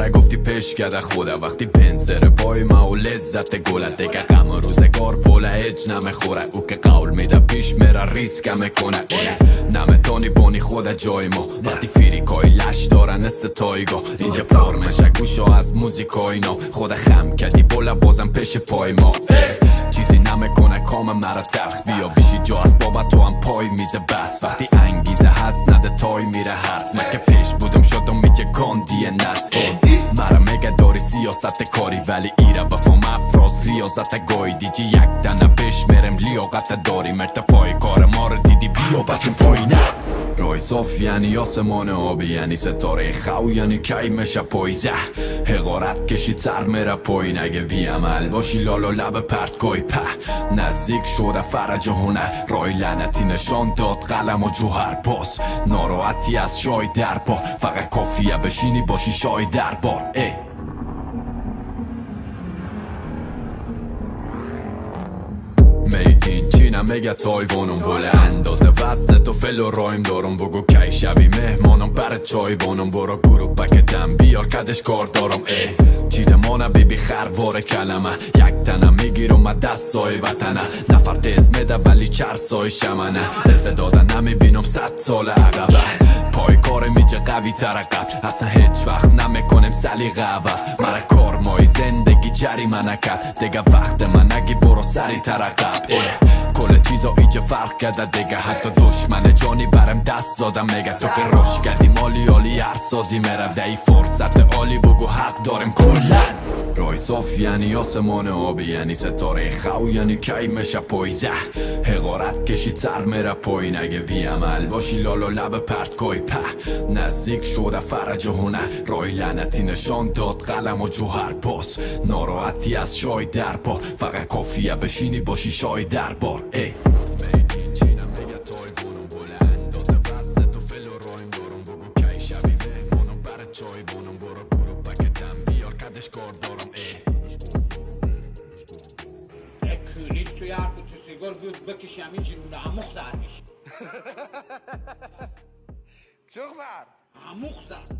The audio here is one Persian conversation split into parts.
مرا گفتی پیش کده خوده وقتی پنسر پای ما و لذت گله دیگه غم روزگار پوله هیچ نمیخوره او که قول میده پیش میره ریسک میکنه نمیتونی بانی خود جای ما وقتی فیریکای لش دارن ستایگاه اینجا پر میشه گوشا از موزیکای نو خود خم کدی بوله بازم پیش پای ما چیزی نمیکنه کام مرا تلخ بیا بیشی جا از بابا تو هم پای میزه بس وقتی انگیزه هست نده تای میره هست مکه پیش بودم شدم میگه گاندی نست مرا میگه داری سیاست کاری ولی ایره بفهم افراز ریاضت گوی دیجی یک دنه پیش میرم لیاقت داری مرتفای کار ما رو دیدی بیا بچم پایینه رای صاف یعنی آسمان آبی یعنی ستاره خو یعنی کی میشه پایزه حقارت کشید سر میره پایین اگه بی عمل باشی لالا لب پرت گوی په نزدیک شده فرج هنر رای لعنتی نشان داد قلم و جوهر باز ناراحتی از شای در پا فقط کافیه بشینی باشی شای در بار میدین چینم میگه تایوانم بله اندازه وسط و فل و رایم دارم بگو کی شبی مهمانم بر چای بانم برو گروه پکتم بیار کدش کار دارم چیده مانه بیبی خروار کلمه یک تنم میگیرم و دست سای وطنه نفر تیز میده ولی چر سای شمنه استعداده نمیبینم 100 سال عقبه پای کار میجه قوی ترقب اصلا هیچ وقت نمیکنم سلیقه عوض مرا کار مای زندگی جریمه نکرد دیگه وقت من نگی برو سری ترقب کل چیزا ایجا فرق کرده دیگه حتی دشمن جانی برم دست زادم میگه تو که روش کردی مالی عالی هر سازی میرم ده ای فرصت عالی بگو حق دارم کلن رای صاف یعنی آسمان آبی یعنی ستاره خو یعنی کی میشه پایزه حقارت کشید سر میره پایین اگه بی عمل باشی لالا لب پرت گوی په نزدیک شده فرج هنر رای لعنتی نشان داد قلم و جوهر باز ناراحتی از شای در پا فقط کافیه بشینی باشی شای در بار بکشم این جنونه عموخ زر میشه چوخ زر عموخ زر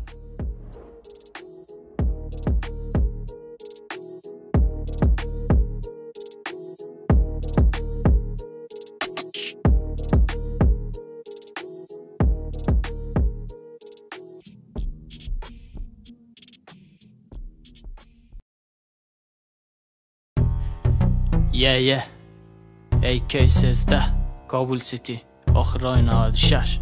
yeah AK-13 کابل سیتی آخر رای 96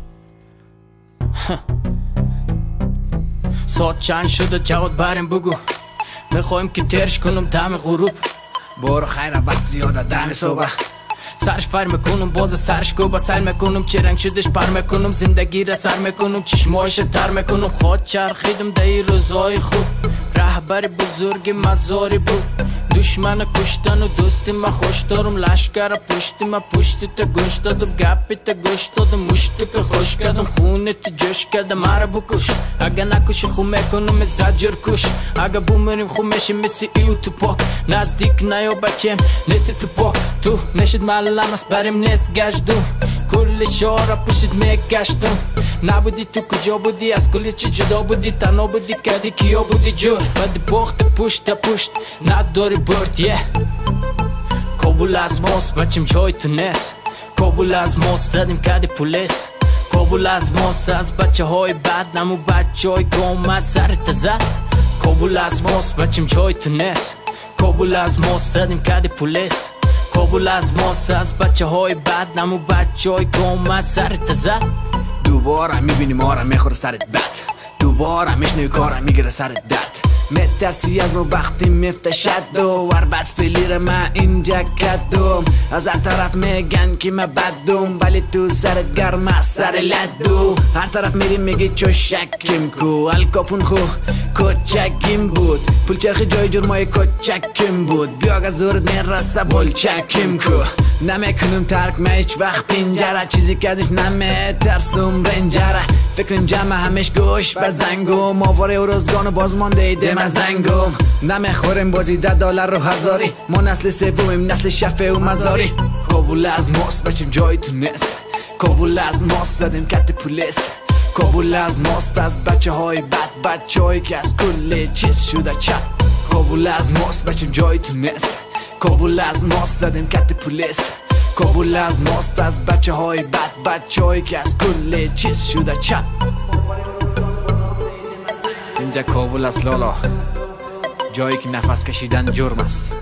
ساعت چند شده جواد بریم بگو میخوایم که ترش کنم دم غروب برو خیره وقت زیاده دم صبح سرش فر میکنم باز سرش گوبه سر میکنم چه رنگ شدش پر میکنم زندگی را سر میکنم چشمایش تر میکنم خود چرخیدم دی روزای خوب رهبر بزرگ مزاری بود دشمن کشتن و دوستی ما خوش دارم لشکر پشتی ما پشتی تا گوش دادم گپی تا گوش دادم مشتی که خوش کردم خونه تا جوش کردم مرا بکش اگه نکشی خو میکنم زجر کش اگه بومریم خو میشی مثل ایو تو پاک نزدیک نیا بچیم نیستی تو پاک تو نشید معلم است بریم نیست گشتم کل شارا پشت میگشتم نبودی تو کجا بودی از کلی چی جدا بودی تنها بودی کدی کیا بودی جور بعد باخت پشت تا پشت نداری برد کابل از ماست بچیم جای تو نیست کابل از ماست زدیم کدی پولیس کابل از ماست از بچه های بد نمو بچه های گامت سرت زد کابل از ماست بچیم جای تو نیست کابل از ماست زدیم کدی پولیس کابل از ماست از بچه های بد نمو بچه های گامت سرت زد دوباره میبینی ما را میخوره سرت بد دوباره میشنوی کارم میگیره سرت درد مترسی از ما وقتی میفتشد و ور بد فیلیر من اینجا کدوم از هر طرف میگن که من بدوم ولی تو سرت گرم از سر لدو هر طرف میری میگی چو شکیم کو الکاپون خو کچکیم بود پول چرخی جای جرمای کچکیم بود بیا اگه زورت میرسه بول چکیم کو نمیکنم ترک من هیچ وقت پینجره چیزی که ازش نمیترسم رنجره فکرم جمع همش گوش به زنگم آواره و روزگان و بازمانده ایده من زنگم نمیخوریم بازی $10 و هزاری ما نسل سومیم نسل شفه و مزاری کابل از ماست بچیم جای تو نیست کابل از ماست زدیم کت پولیس کابل از ماست، از بچه های بچه هایی که از کل چیز شده چپ. کابل از ماست بچیم جایی تو نست، کابل از ماست زدیم کت پولیس. کابل از ماست، از بچه های بچه هایی که از کل چیز شده چپ. اینجا کابل است لالا، جایی که نفس کشیدن جرم است.